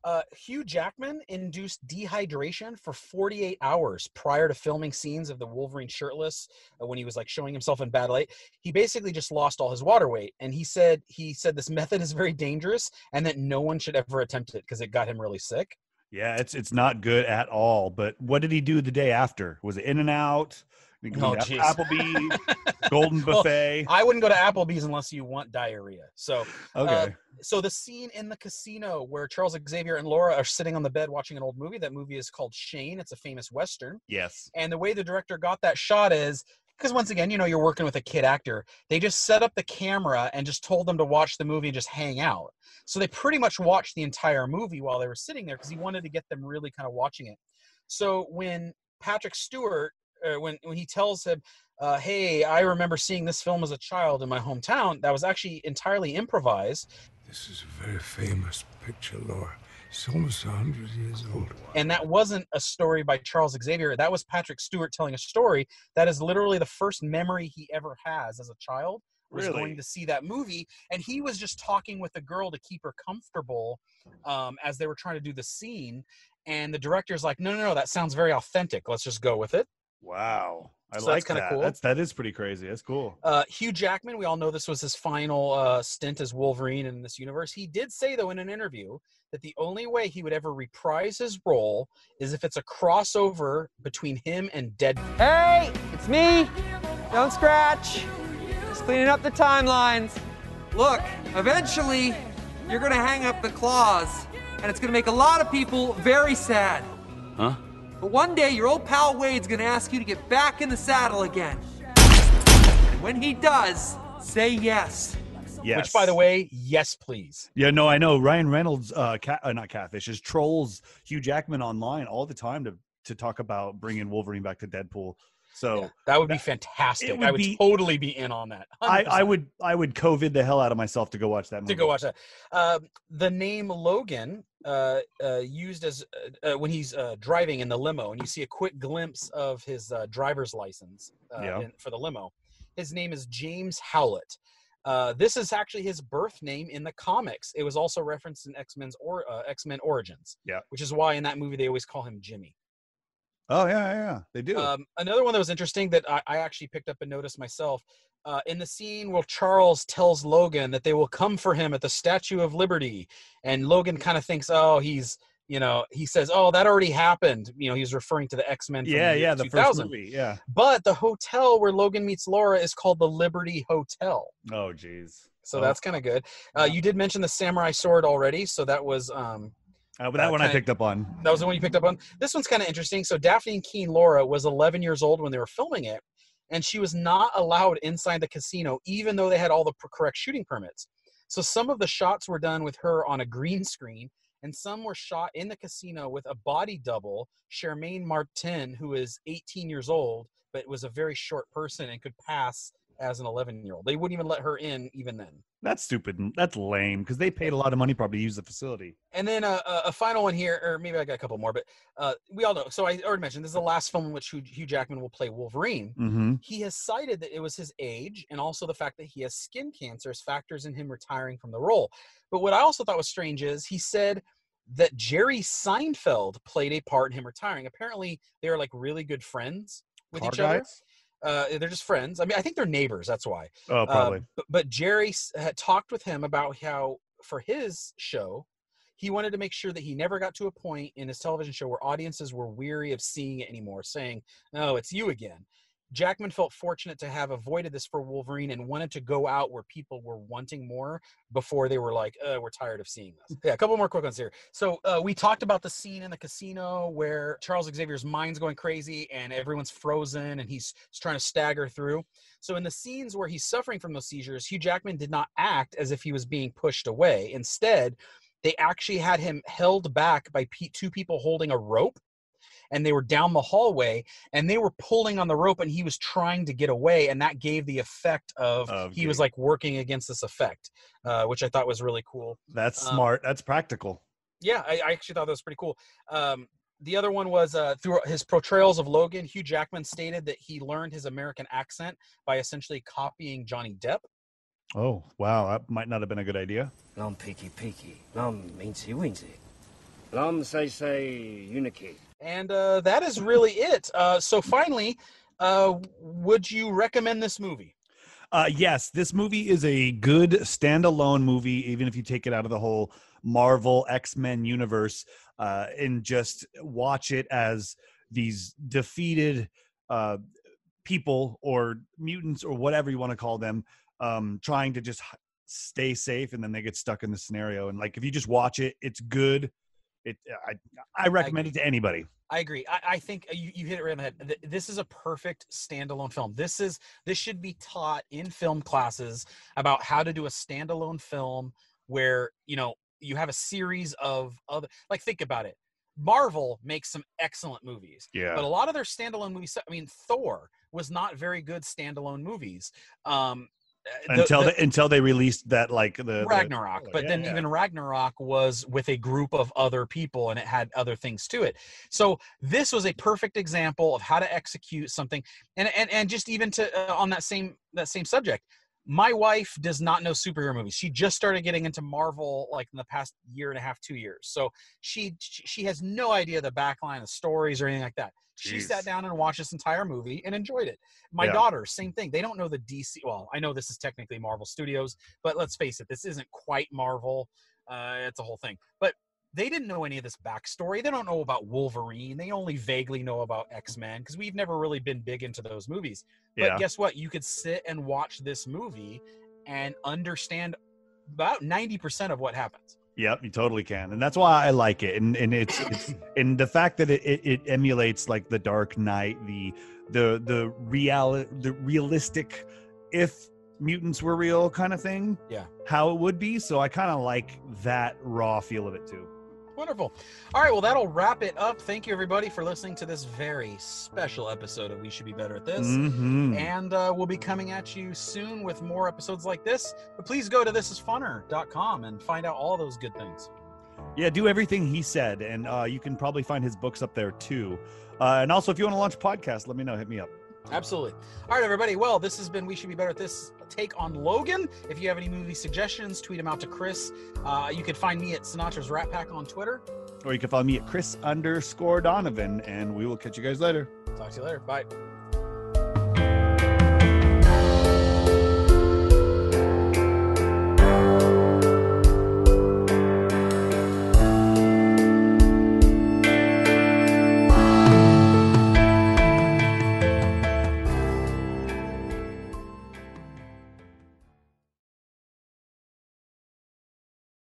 Uh, Hugh Jackman induced dehydration for forty-eight hours prior to filming scenes of the Wolverine shirtless uh, when he was like showing himself in bad light. He basically just lost all his water weight, and he said he said this method is very dangerous and that no one should ever attempt it because it got him really sick. Yeah, it's it's not good at all. But what did he do the day after? Was it In-N-Out? Oh, geez. Applebee's, Golden Buffet. Well, I wouldn't go to Applebee's unless you want diarrhea. So, okay. Uh, so the scene in the casino where Charles Xavier and Laura are sitting on the bed watching an old movie. That movie is called Shane. It's a famous Western. Yes. And the way the director got that shot is because once again, you know, you're working with a kid actor. They just set up the camera and just told them to watch the movie and just hang out. So they pretty much watched the entire movie while they were sitting there because he wanted to get them really kind of watching it. So when Patrick Stewart, uh, when when he tells him, uh, hey, I remember seeing this film as a child in my hometown, that was actually entirely improvised. This is a very famous picture, Laura. It's almost one hundred years old. And that wasn't a story by Charles Xavier. That was Patrick Stewart telling a story. That is literally the first memory he ever has as a child, was Really? going to see that movie. And he was just talking with the girl to keep her comfortable um, as they were trying to do the scene. And the director's like, no, no, no, that sounds very authentic. Let's just go with it. Wow. I So like that's kinda that. cool. That's, that is pretty crazy. That's cool. Uh, Hugh Jackman, we all know this was his final uh, stint as Wolverine in this universe. He did say, though, in an interview that the only way he would ever reprise his role is if it's a crossover between him and Deadpool. Hey, it's me. Don't scratch. Just cleaning up the timelines. Look, eventually, you're gonna hang up the claws, and it's gonna make a lot of people very sad. Huh? But one day, your old pal Wade's gonna ask you to get back in the saddle again. And when he does, say yes. Yes. Which, by the way, yes, please. Yeah, no, I know. Ryan Reynolds, uh, cat, uh, not catfish, is trolls Hugh Jackman online all the time to to talk about bringing Wolverine back to Deadpool. So yeah, that would be fantastic. Would I would be, totally be in on that. I, I would I would COVID the hell out of myself to go watch that movie. To go watch that. Uh, the name Logan, uh, uh, used as uh, uh, when he's uh, driving in the limo, and you see a quick glimpse of his uh, driver's license uh, Yeah. in, for the limo. His name is James Howlett. Uh, this is actually his birth name in the comics. It was also referenced in X-Men's or uh, X-Men Origins. Yeah. Which is why in that movie they always call him Jimmy. Oh yeah, yeah, yeah. They do. Um, another one that was interesting that I, I actually picked up and noticed myself, uh, in the scene where Charles tells Logan that they will come for him at the Statue of Liberty, and Logan kind of thinks, oh, he's, you know, he says, oh, that already happened. You know, he's referring to the X-Men. From yeah, the year yeah, the two first thousand. movie. Yeah. But the hotel where Logan meets Laura is called the Liberty Hotel. Oh, geez. So oh. that's kind of good. Uh, you did mention the samurai sword already, so that was um, Uh, but that uh, one I kinda- picked up on. That was the one you picked up on. This one's kind of interesting. So Daphne and Keen Laura was eleven years old when they were filming it, and she was not allowed inside the casino, even though they had all the per- correct shooting permits. So some of the shots were done with her on a green screen, and some were shot in the casino with a body double, Charmaine Martin, who is eighteen years old, but was a very short person and could pass as an eleven-year-old. They wouldn't even let her in even then. That's stupid. That's lame because they paid a lot of money probably to use the facility. And then uh, a, a final one here, or maybe I got a couple more, but uh, we all know. So I already mentioned this is the last film in which Hugh, Hugh Jackman will play Wolverine. Mm-hmm. He has cited that it was his age and also the fact that he has skin cancer as factors in him retiring from the role. But what I also thought was strange is he said that Jerry Seinfeld played a part in him retiring. Apparently, they are like really good friends with Car each other. guys? Uh, they're just friends. I mean, I think they're neighbors. That's why. Oh, probably. Uh, but, but Jerry s- had talked with him about how for his show, he wanted to make sure that he never got to a point in his television show where audiences were weary of seeing it anymore, saying, "Oh, it's you again." Jackman felt fortunate to have avoided this for Wolverine and wanted to go out where people were wanting more before they were like, uh, we're tired of seeing this. Yeah, a couple more quick ones here. So uh, we talked about the scene in the casino where Charles Xavier's mind's going crazy and everyone's frozen and he's trying to stagger through. So in the scenes where he's suffering from those seizures, Hugh Jackman did not act as if he was being pushed away. Instead, they actually had him held back by pe- two people holding a rope. And they were down the hallway and they were pulling on the rope and he was trying to get away. And that gave the effect of Of he the- was like working against this effect, uh, which I thought was really cool. That's Um, smart. That's practical. Yeah, I, I actually thought that was pretty cool. Um, the other one was uh, through his portrayals of Logan, Hugh Jackman stated that he learned his American accent by essentially copying Johnny Depp. Oh, wow. That might not have been a good idea. Non peaky peaky, non meansy weensy. Lum say say uniki. And uh, that is really it. Uh, so finally, uh, would you recommend this movie? Uh, yes, this movie is a good standalone movie, even if you take it out of the whole Marvel X-Men universe, uh, and just watch it as these defeated uh, people or mutants or whatever you want to call them, um, trying to just stay safe, and then they get stuck in the scenario. And like, if you just watch it, it's good. It I I recommend I it to anybody. I agree. I, I think you, you hit it right on the head. This is a perfect standalone film. This is this should be taught in film classes about how to do a standalone film where, you know, you have a series of other, like, think about it. Marvel makes some excellent movies. Yeah. But a lot of their standalone movies, I mean, Thor was not very good standalone movies. Um The, until the, they, until they released that, like the Ragnarok, the, but yeah, then yeah. even Ragnarok was with a group of other people and it had other things to it. So this was a perfect example of how to execute something. And and and just even to uh, on that same that same subject, my wife does not know superhero movies. She just started getting into Marvel like in the past year and a half, two years. So she she has no idea the backline of stories or anything like that. She Jeez. sat down and watched this entire movie and enjoyed it. My Yeah. daughter, same thing. They don't know the D C. Well, I know this is technically Marvel Studios, but let's face it, this isn't quite Marvel. Uh, it's a whole thing. But they didn't know any of this backstory. They don't know about Wolverine. They only vaguely know about X-Men because we've never really been big into those movies. But Yeah. guess what? You could sit and watch this movie and understand about ninety percent of what happens. Yep, you totally can, and that's why I like it. And and it's, it's and the fact that it, it, it emulates like the Dark Knight, the the the real the realistic, if mutants were real kind of thing. Yeah, how it would be. So I kind of like that raw feel of it too. Wonderful. All right, well, that'll wrap it up. Thank you, everybody, for listening to this very special episode of We Should Be Better at This. Mhm. And uh, we'll be coming at you soon with more episodes like this. But please go to this is funner dot com and find out all those good things. Yeah, do everything he said, and uh, you can probably find his books up there too. Uh, and also, if you want to launch a podcast, let me know. Hit me up. Absolutely. All right, everybody. Well, this has been We Should Be Better at This take on Logan. If you have any movie suggestions, tweet them out to Chris. Uh, you can find me at Sinatra's Rat Pack on Twitter. Or you can follow me at Chris underscore Donovan, and we will catch you guys later. Talk to you later. Bye.